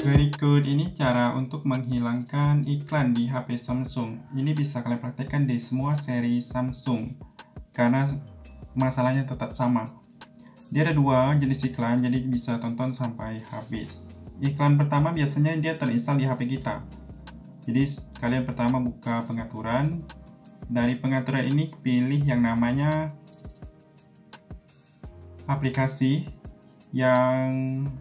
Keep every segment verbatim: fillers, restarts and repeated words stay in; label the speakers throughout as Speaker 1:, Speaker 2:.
Speaker 1: Berikut ini cara untuk menghilangkan iklan di H P Samsung. Ini bisa kalian praktekkan di semua seri Samsung, karena masalahnya tetap sama. Dia ada dua jenis iklan, jadi bisa tonton sampai habis. Iklan pertama biasanya dia terinstall di H P kita. Jadi kalian pertama buka pengaturan. Dari pengaturan ini pilih yang namanya aplikasi yang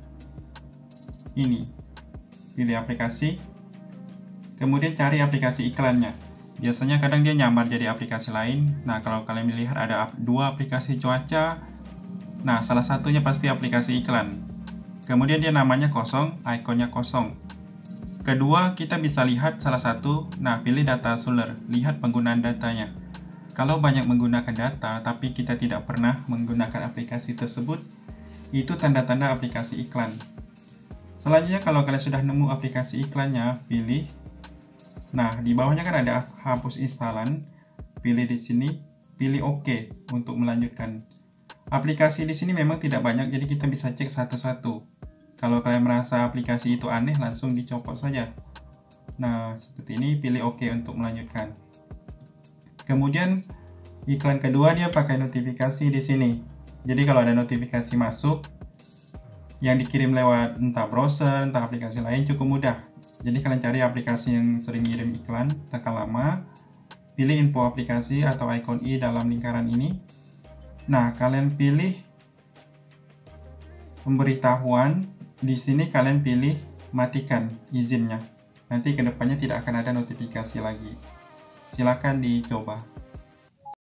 Speaker 1: ini. Pilih aplikasi, kemudian cari aplikasi iklannya. Biasanya kadang dia nyamar jadi aplikasi lain. Nah, kalau kalian melihat ada dua aplikasi cuaca, nah salah satunya pasti aplikasi iklan. Kemudian dia namanya kosong, ikonnya kosong. Kedua, kita bisa lihat salah satu, nah pilih data Solar, lihat penggunaan datanya. Kalau banyak menggunakan data, tapi kita tidak pernah menggunakan aplikasi tersebut, itu tanda-tanda aplikasi iklan. Selanjutnya, kalau kalian sudah nemu aplikasi iklannya, pilih. Nah, di bawahnya kan ada hapus instalan. Pilih di sini, pilih OK untuk melanjutkan. Aplikasi di sini memang tidak banyak, jadi kita bisa cek satu-satu. Kalau kalian merasa aplikasi itu aneh, langsung dicopot saja. Nah, seperti ini, pilih OK untuk melanjutkan. Kemudian, iklan kedua dia pakai notifikasi di sini. Jadi kalau ada notifikasi masuk, yang dikirim lewat entah browser, entah aplikasi lain, cukup mudah. Jadi kalian cari aplikasi yang sering ngirim iklan, tekan lama, pilih info aplikasi atau ikon i dalam lingkaran ini. Nah, kalian pilih pemberitahuan, di sini kalian pilih matikan izinnya. Nanti kedepannya tidak akan ada notifikasi lagi. Silakan dicoba.